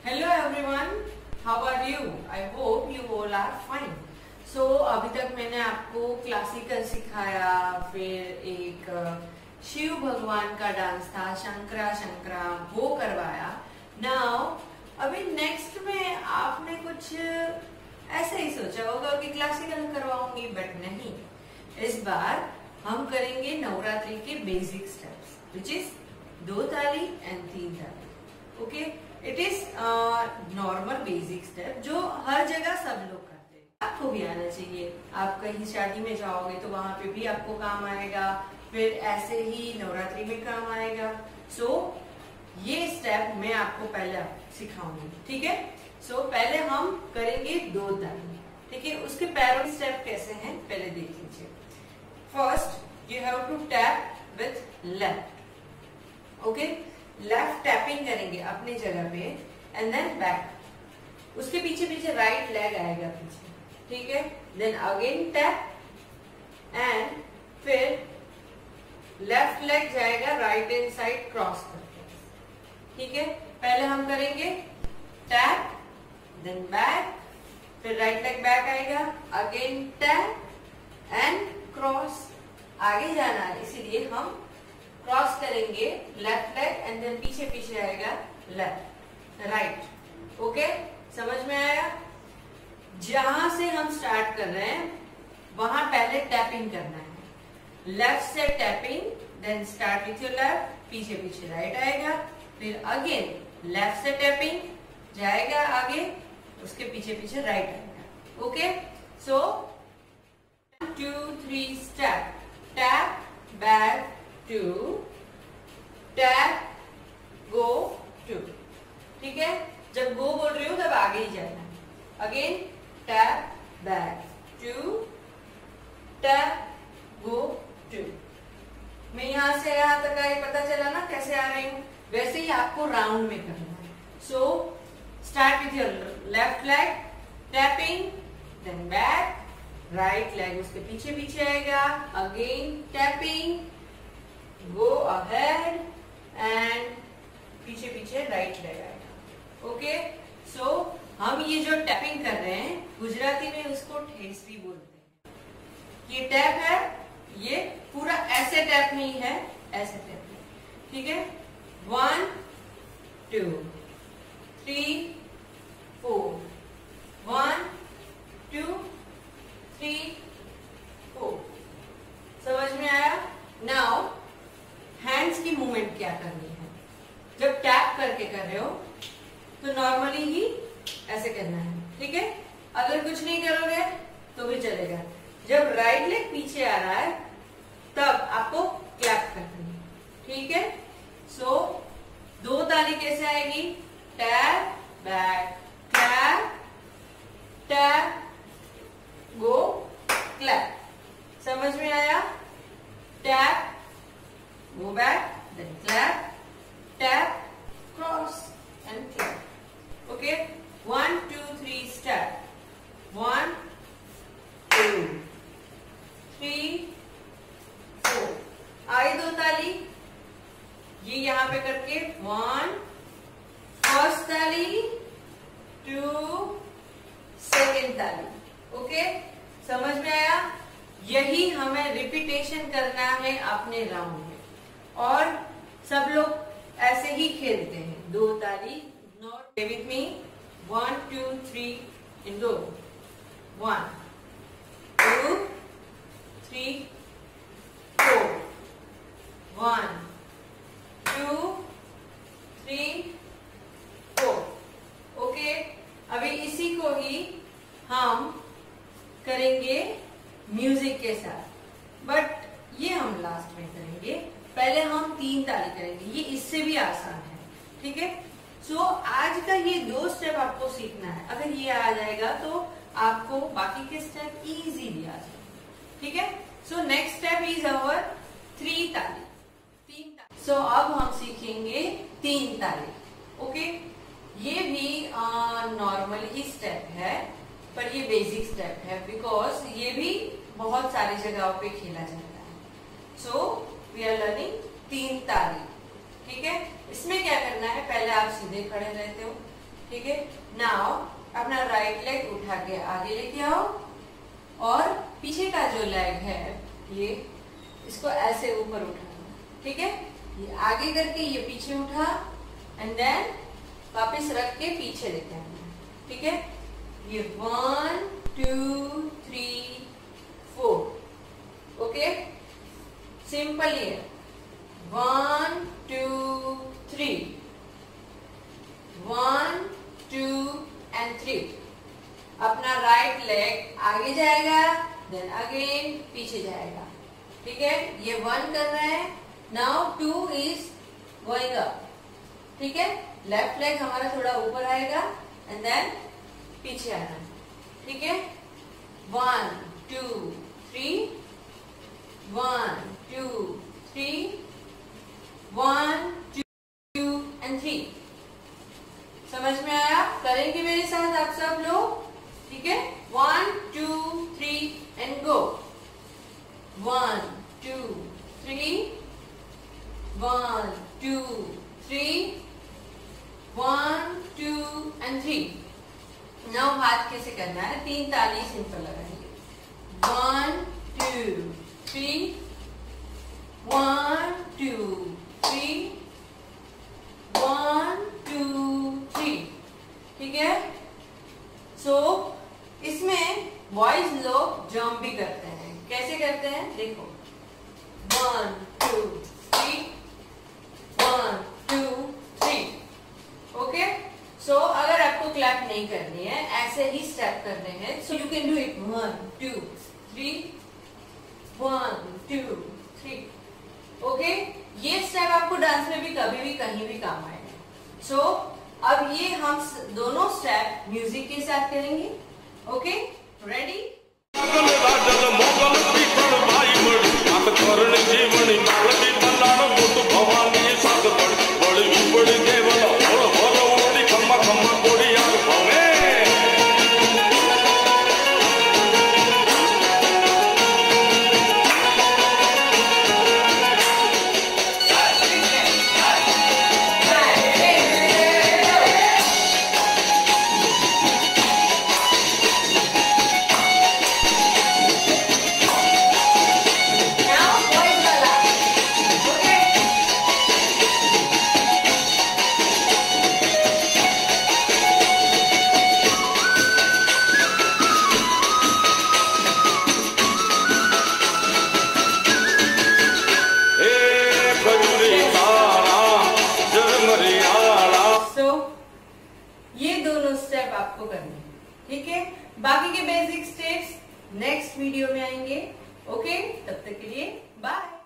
Hello everyone, how are you? I hope you all are fine. So अभी तक मैंने आपको क्लासिकल सिखाया, फिर एक शिव भगवान का डांस था शंकरा शंकरा, वो करवाया। नाउ अभी नेक्स्ट में आपने कुछ ऐसे ही सोचा होगा कि क्लासिकल करवाऊंगी, बट नहीं। इस बार हम करेंगे नवरात्रि के बेसिक स्टेप्स, विच इज 2 ताली एंड 3 ताली। Okay, it is normal basic step जो हर जगह सब लोग करते हैं, आपको भी आना चाहिए। आप कहीं शादी में जाओगे तो वहां पे भी आपको काम आएगा, फिर ऐसे ही नवरात्रि में काम आएगा। सो ये स्टेप मैं आपको पहले सिखाऊंगी, ठीक है? सो पहले हम करेंगे 2 ताली, ठीक है? उसके पैरों के स्टेप कैसे हैं पहले देख लीजिए। First you have to tap with left. Okay, left tapping करेंगे अपनी जगह पे एंड देन बैक। उसके पीछे पीछे राइट लेग आएगा पीछे, ठीक है? देन अगेन टैप एंड फिर लेफ्ट लेग जाएगा राइट हैंड साइड क्रॉस करके, ठीक है? पहले हम करेंगे टैप देन बैक, फिर राइट लेग बैक आएगा, अगेन टैप एंड क्रॉस। आगे जाना है इसीलिए हम क्रॉस करेंगे लेफ्ट लेग एंड देन पीछे पीछे आएगा लेफ्ट राइट। ओके, समझ में आया? जहां से हम स्टार्ट कर रहे हैं वहां पहले टैपिंग करना है। लेफ्ट से tapping, then start with your left, पीछे पीछे राइट आएगा, फिर अगेन लेफ्ट से टैपिंग जाएगा आगे, उसके पीछे पीछे राइट आएगा। Okay, so 1 2 3 step, tap back 2, tap go 2, ठीक है? जब गो बोल रही हूं तब आगे ही जाना है। Again tap back 2, tap go 2। मैं यहां से यहां तक आई, पता चला ना कैसे आ रही हूं? वैसे ही आपको राउंड में करना है। So start with your left leg tapping, then back, right leg उसके पीछे पीछे आएगा, again tapping, go ahead and पीछे पीछे राइट लेग आएगा। ओके, सो हम ये जो टैपिंग कर रहे हैं गुजराती में उसको ठेसरी बोलते हैं। ये टैप है, ये पूरा ऐसे टैप नहीं है, ऐसे टैप है, ठीक है? 1 2 3 4, 1 2 3 4। समझ में आया? नाउ हैंड्स की मूवमेंट क्या करनी है? जब टैप करके कर रहे हो तो नॉर्मली ही ऐसे करना है, ठीक है? अगर कुछ नहीं करोगे तो भी चलेगा। जब राइट लेग पीछे आ रहा है तब आपको क्लैप करनी है, ठीक है? सो 2 ताली कैसे आएगी? Tap back, tap tap go clap. समझ में आया? Tap go back, then clap, tap, cross and clap. Okay, 1 2 3 step, 1 2 3 4। आई 2 ताली, ये यहां पे करके 1 फर्स्ट ताली, 2 सेकेंड ताली। ओके, समझ में आया? यही हमें रिपीटेशन करना है अपने राउंड में, और सब लोग ऐसे ही खेलते हैं। 2 ताली, नॉट विथ मी, 1 2 3 इन दो, 1 2 3 4, 1 2 3 4। ओके, अभी इसी को ही हम करेंगे म्यूजिक के साथ, बट ये हम लास्ट में करेंगे। पहले हम 3 ताली करेंगे, ये इससे भी आसान है, ठीक है? सो आज का ये 2 स्टेप आपको सीखना है। अगर ये आ जाएगा तो आपको बाकी के स्टेप इजीली आ जाएंगे, ठीक है? So next step is our 3 ताली, 3 ताली। सो अब हम सीखेंगे 3 ताली। ओके, ये भी नॉर्मल ही स्टेप है, पर ये बेसिक स्टेप है बिकॉज ये भी बहुत सारी जगहों पे खेला जाता है। सो वी आर लर्निंग 3 ताली, ठीक है? इसमें क्या करना है? पहले आप सीधे खड़े रहते हो, ठीक है। नाउ अपना राइट लेग उठा के आगे लेके आओ और पीछे का जो लेग है ये इसको ऐसे ऊपर उठाना, ठीक है। ये आगे करके ये पीछे उठा एंड देन वापस रख के पीछे लेके आना, ठीक है। ये 1 2 3 4, ओके, सिंपल ये 1 2 3, 1 2 and 3। अपना राइट लेग आगे जाएगा देन अगेन पीछे जाएगा, ठीक है। ये 1 कर रहे हैं, नाउ 2 इज गोइंग अप, ठीक है। लेफ्ट लेग हमारा थोड़ा ऊपर आएगा एंड देन पीछे आना, ठीक है। 1 2 3, 1 2 3, 1 2 and 3। समझ में आया? करेंगे मेरे साथ आप सब लोग, ठीक है। 1 2 3 एंड गो। 1 2 3, 1 2 3, 1 2 and 3। नाउ हाथ कैसे करना है? 3 ताली सिंपल लगाएंगे। 1 2 3, 1 2 3, 1 2 3, ठीक है। सो इसमें बॉयज लोग जंप भी करते हैं। कैसे करते हैं देखो, 1 2 3, 1 2 3, ओके। सो अगर आपको क्लैप नहीं करनी है, ऐसे ही स्टेप करने हैं, so you can do it 1 2 3, 1 2 3, okay. ये स्टेप आपको डांस में भी कभी भी कहीं भी काम आएगा। सो अब ये हम दोनों स्टेप म्यूजिक के साथ करेंगे, ओके। रेडी? ये दोनों स्टेप आपको करने हैं, ठीक है। बाकी के बेसिक स्टेप्स नेक्स्ट वीडियो में आएंगे, ओके। तब तक के लिए बाय।